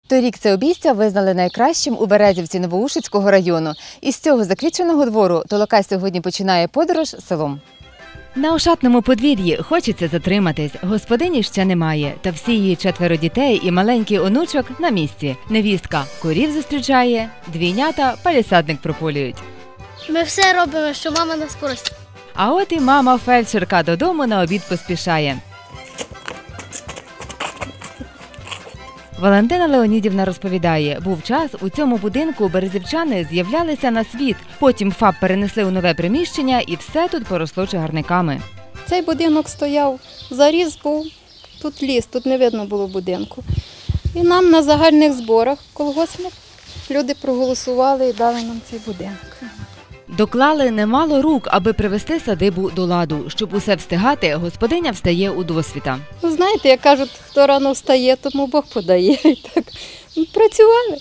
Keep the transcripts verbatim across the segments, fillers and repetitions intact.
Торік це обійстя визнали найкращим у Березівці Новоушицького району. Із цього заквітченого двору Толока сьогодні починає подорож селом. На ошатному подвір'ї хочеться затриматись. Господині ще немає, та всі її четверо дітей і маленький онучок на місці. Невістка корів зустрічає, двійнята палісадник прополюють. Ми все робимо, що мама нас просить. А от і мама-фельдшерка додому на обід поспішає. Валентина Леонідівна розповідає, був час, у цьому будинку березівчани з'являлися на світ. Потім ФАП перенесли у нове приміщення і все тут поросло чагарниками. Цей будинок стояв, заріз був, тут ліс, тут не видно було будинку. І нам на загальних зборах колгоспних люди проголосували і дали нам цей будинок. Доклали немало рук, аби привести садибу до ладу. Щоб усе встигати, господиня встає у досвіта. Ну, знаєте, як кажуть, хто рано встає, тому Бог подає. І так працювали.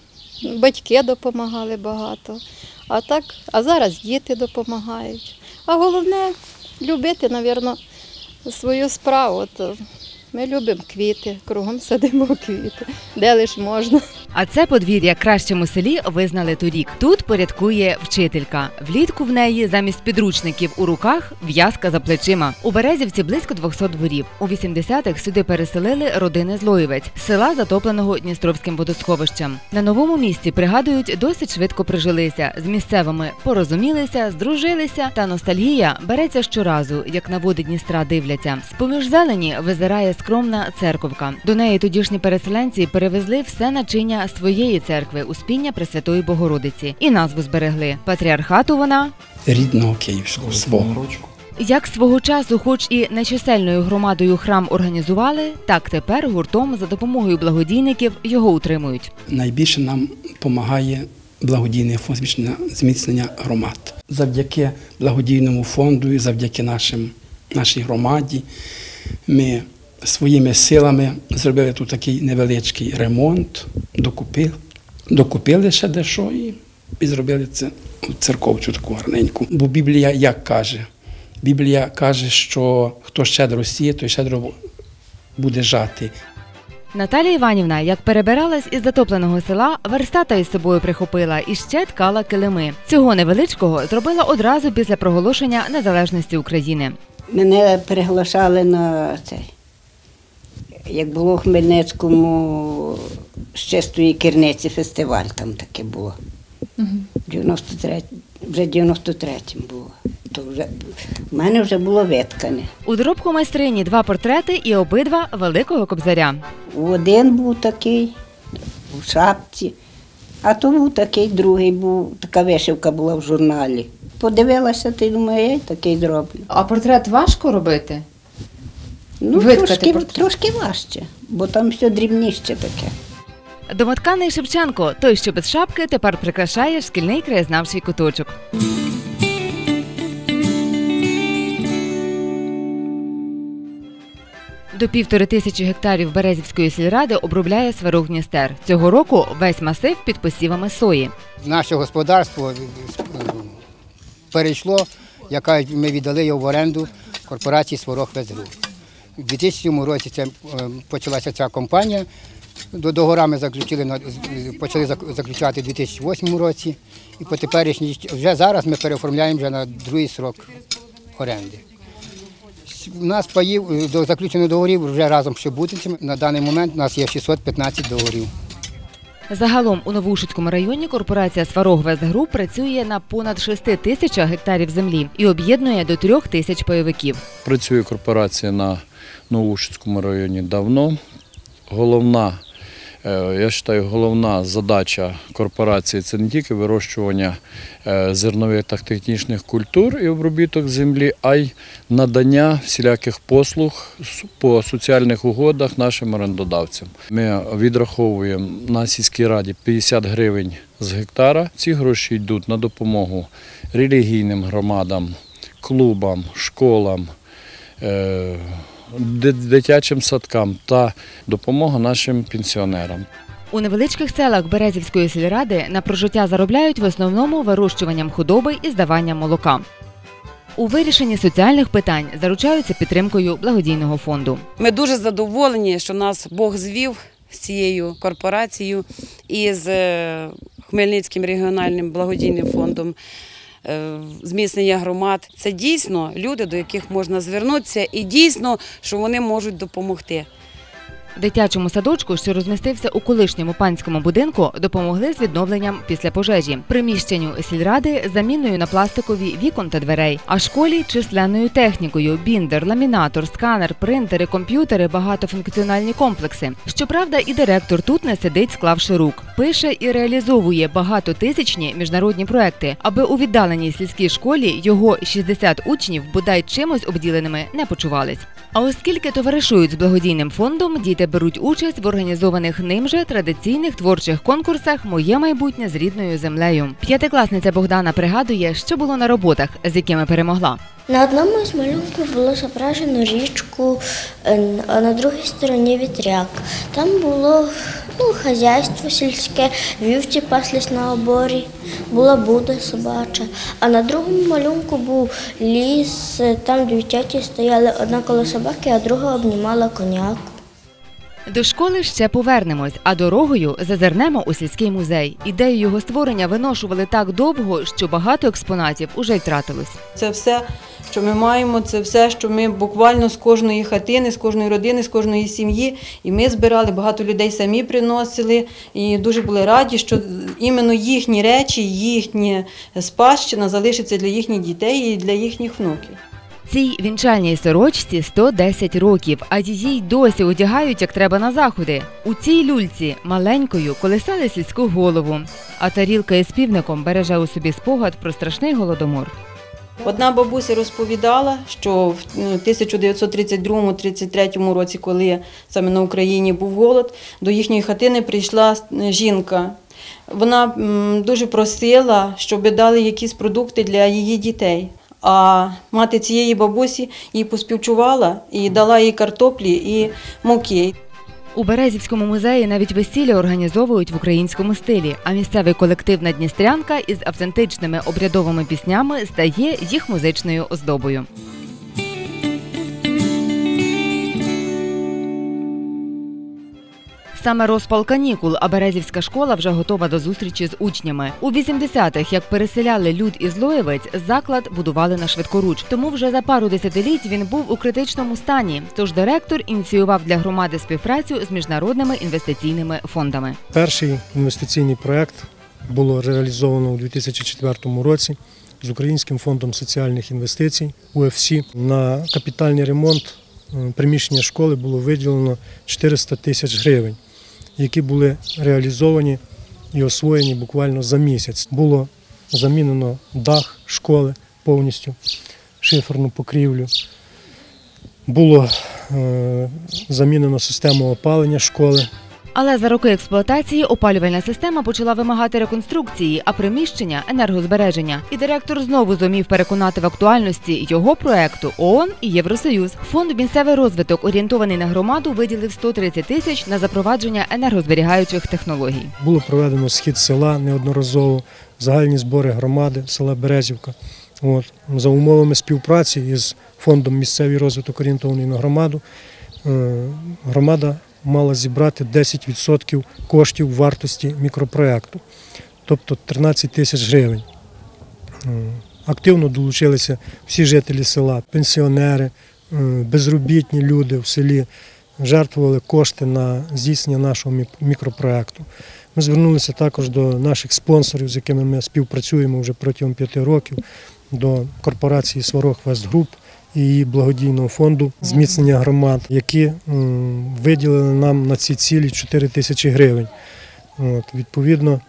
Батьки допомагали багато. А так, а зараз діти допомагають. А головне – любити, мабуть, свою справу. От, ми любимо квіти, кругом садимо квіти, де лиш можна. А це подвір'я кращим у селі визнали торік. Тут порядкує вчителька. Влітку в неї замість підручників у руках в'язка за плечима. У Березівці близько двохсот дворів. У вісімдесятих сюди переселили родини Злоєвець, села, затопленого Дністровським водосховищем. На новому місці, пригадують, досить швидко прижилися. З місцевими порозумілися, здружилися, та ностальгія береться щоразу, як на води Дністра дивляться. З-поміж зелені визирає скромна церковка. До неї тодішні переселенці перевезли все начиння своєї церкви Успіння Пресвятої Богородиці. І назву зберегли. Патріархату вона рідного київського свого. Як свого часу, хоч і нечисельною громадою храм організували, так тепер гуртом за допомогою благодійників його утримують. Найбільше нам допомагає благодійний фонд зміцнення громад. Завдяки благодійному фонду і завдяки нашим, нашій громаді ми своїми силами зробили тут такий невеличкий ремонт, докупили, докупили ще дещо і, і зробили це церковцю таку гарненьку. Бо Біблія як каже? Біблія каже, що хто щедро сіє, той щедро буде жати. Наталія Іванівна, як перебиралась із затопленого села, верстата із собою прихопила і ще ткала килими. Цього невеличкого зробила одразу після проголошення незалежності України. Мене приглашали на цей, як було в Хмельницькому з чистої керниці фестиваль, там таке було. дев'яносто третьому, вже в дев'яносто третьому було. То вже, в мене вже було виткане. У доробку майстрині два портрети і обидва Великого Кобзаря. Один був такий, у шапці, а то був такий другий, був, така вишивка була в журналі. Подивилася, ти думаю, я такий зроблю. А портрет важко робити? Ну, Виткати трошки, портрет? трошки важче, бо там все дрібніще таке. Домотканий Шевченко, той, що без шапки, тепер прикрашає шкільний краєзнавчий куточок. До півтори тисячі гектарів Березівської сільради обробляє Сварог Дністер. Цього року весь масив під посівами сої. Наше господарство перейшло, яке ми віддали його в оренду корпорації «Сварог Весгруп». У дві тисячі сьомому році це, почалася ця компанія. Договори ми заключили, почали заключати у дві тисячі восьмому році. І по теперішній, вже зараз ми переоформляємо вже на другий срок оренди. У нас паїв до заключених договорів вже разом з Шебутинцями. На даний момент у нас є шістсот п'ятнадцять договорів. Загалом у Новоушицькому районі корпорація «Сварог Весгруп» працює на понад шести тисячах гектарів землі і об'єднує до трьох тисяч пайовиків. Працює корпорація на Новоушицькому районі давно. Головна, я вважаю, головна задача корпорації – це не тільки вирощування зернових та технічних культур і обробіток землі, а й надання всіляких послуг по соціальних угодах нашим орендодавцям. Ми відраховуємо на сільській раді п'ятдесят гривень з гектара. Ці гроші йдуть на допомогу релігійним громадам, клубам, школам, дитячим садкам та допомога нашим пенсіонерам. У невеличких селах Березівської сільради на прожиття заробляють в основному вирощуванням худоби і здаванням молока. У вирішенні соціальних питань заручаються підтримкою благодійного фонду. Ми дуже задоволені, що нас Бог звів з цією корпорацією і з Хмельницьким регіональним благодійним фондом зміцнення громад. Це дійсно люди, до яких можна звернутися, і дійсно, що вони можуть допомогти. Дитячому садочку, що розмістився у колишньому панському будинку, допомогли з відновленням після пожежі, приміщенню сільради заміною на пластикові вікон та дверей, а школі численною технікою – біндер, ламінатор, сканер, принтери, комп'ютери, багатофункціональні комплекси. Щоправда, і директор тут не сидить, склавши рук. Пише і реалізовує багатотисячні міжнародні проекти, аби у віддаленій сільській школі його шістдесят учнів бодай чимось обділеними не почувались. А оскільки товаришують з благодійним фондом, діти беруть участь в організованих ним же традиційних творчих конкурсах «Моє майбутнє з рідною землею». П'ятикласниця Богдана пригадує, що було на роботах, з якими перемогла. На одному із малюнків було зображено річку, а на другій стороні вітряк. Там було ну, хазяйство сільське, вівці паслись на оборі, була буда собача. А на другому малюнку був ліс, там дві тьоті стояли, одна коло собаки, а друга обнімала коняку. До школи ще повернемось, а дорогою зазирнемо у сільський музей. Ідею його створення виношували так довго, що багато експонатів уже й втратилось. Це все, що ми маємо, це все, що ми буквально з кожної хатини, з кожної родини, з кожної сім'ї. І ми збирали, багато людей самі приносили. І дуже були раді, що іменно їхні речі, їхня спадщина залишиться для їхніх дітей і для їхніх внуків. Цій вінчальній сорочці сто десять років, а її й досі одягають, як треба, на заходи. У цій люльці маленькою колисали сільську голову, а тарілка із півником береже у собі спогад про страшний голодомор. Одна бабуся розповідала, що в тисяча дев'ятсот тридцять другому — тридцять третьому році, коли саме на Україні був голод, до їхньої хатини прийшла жінка. Вона дуже просила, щоб дали якісь продукти для її дітей. А мати цієї бабусі їй поспівчувала і дала їй картоплі і муки. У Березівському музеї навіть весілля організовують в українському стилі, а місцевий колектив «Надністрянка» із автентичними обрядовими піснями стає їх музичною оздобою. Саме розпал канікул, а Березівська школа вже готова до зустрічі з учнями. У вісімдесятих, як переселяли люд із Лоєвець, заклад будували на швидкоруч. Тому вже за пару десятиліть він був у критичному стані. Тож директор ініціював для громади співпрацю з міжнародними інвестиційними фондами. Перший інвестиційний проєкт було реалізовано у дві тисячі четвертому році з Українським фондом соціальних інвестицій У Еф Сі. На капітальний ремонт приміщення школи було виділено чотириста тисяч гривень, які були реалізовані і освоєні буквально за місяць. Було замінено дах школи повністю, шиферну покрівлю. Було е, замінено систему опалення школи. Але за роки експлуатації опалювальна система почала вимагати реконструкції, а приміщення – енергозбереження. І директор знову зумів переконати в актуальності його проєкту ООН і Євросоюз. Фонд «Місцевий розвиток», орієнтований на громаду, виділив сто тридцять тисяч на запровадження енергозберігаючих технологій. Було проведено схід села неодноразово, загальні збори громади села Березівка. От. За умовами співпраці із фондом «Місцевий розвиток», орієнтований на громаду, громада мала зібрати десять відсотків коштів вартості мікропроєкту, тобто тринадцять тисяч гривень. Активно долучилися всі жителі села, пенсіонери, безробітні люди в селі, жертвували кошти на здійснення нашого мікропроєкту. Ми звернулися також до наших спонсорів, з якими ми співпрацюємо вже протягом п'яти років, до корпорації «Сварог Вест Груп» і її благодійного фонду зміцнення громад, які виділили нам на ці цілі чотири тисячі гривень. От, відповідно,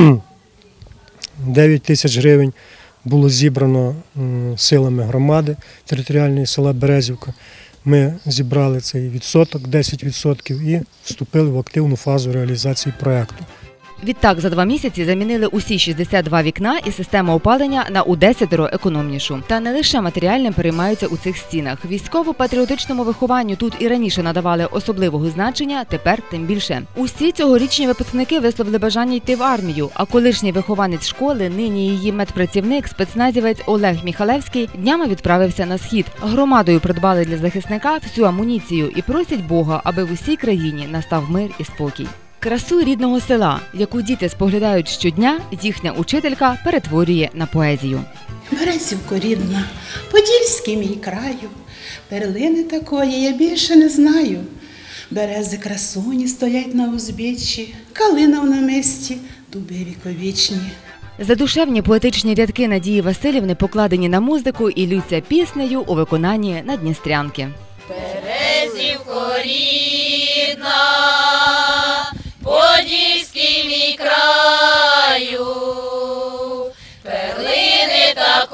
дев'ять тисяч гривень було зібрано силами громади територіальної села Березівка. Ми зібрали цей відсоток, десять відсотків, і вступили в активну фазу реалізації проєкту. Відтак, за два місяці замінили усі шістдесят два вікна і систему опалення на у десятеро економнішу. Та не лише матеріальним переймаються у цих стінах. Військово-патріотичному вихованню тут і раніше надавали особливого значення, тепер тим більше. Усі цьогорічні випускники висловили бажання йти в армію, а колишній вихованець школи, нині її медпрацівник, спецназівець Олег Міхалевський, днями відправився на схід. Громадою придбали для захисника всю амуніцію і просять Бога, аби в усій країні настав мир і спокій. Красу рідного села, яку діти споглядають щодня, їхня учителька перетворює на поезію. Березівко рідна, Подільський мій краю, перлини такої я більше не знаю. Берези красуні стоять на узбіччі, калина в намисті, дуби віковічні. Задушевні поетичні рядки Надії Василівни покладені на музику і ллються піснею у виконанні наддністрянки. Березівко рідна, Подільський мій краю, перлини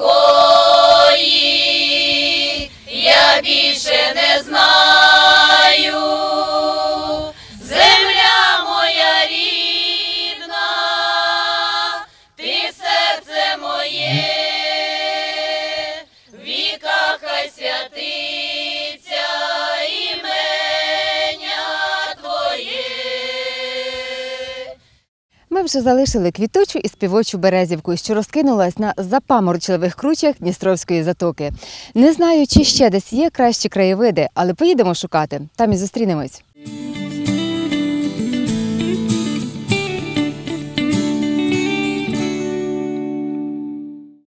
такої я більше не знаю. Земля моя рідна, ти серце моє, в віках хай святиться імення твоє. Ми вже залишили квітучу і співочу Березівку, що розкинулась на запаморочливих кручах Дністровської затоки. Не знаю, чи ще десь є кращі краєвиди, але поїдемо шукати, там і зустрінемось.